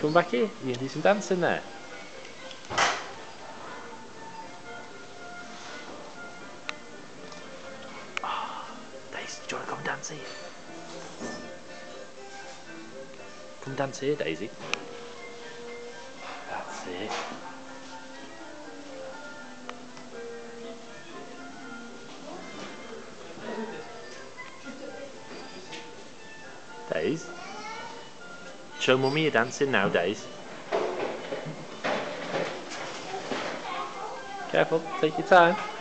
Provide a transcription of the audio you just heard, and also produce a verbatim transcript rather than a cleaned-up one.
Come back here. You can do some dancing there. Oh, Daisy, do you want to come dance here? Come dance here, Daisy. That's it. Daisy. Show Mummy you're dancing now, Daisy. Careful, take your time.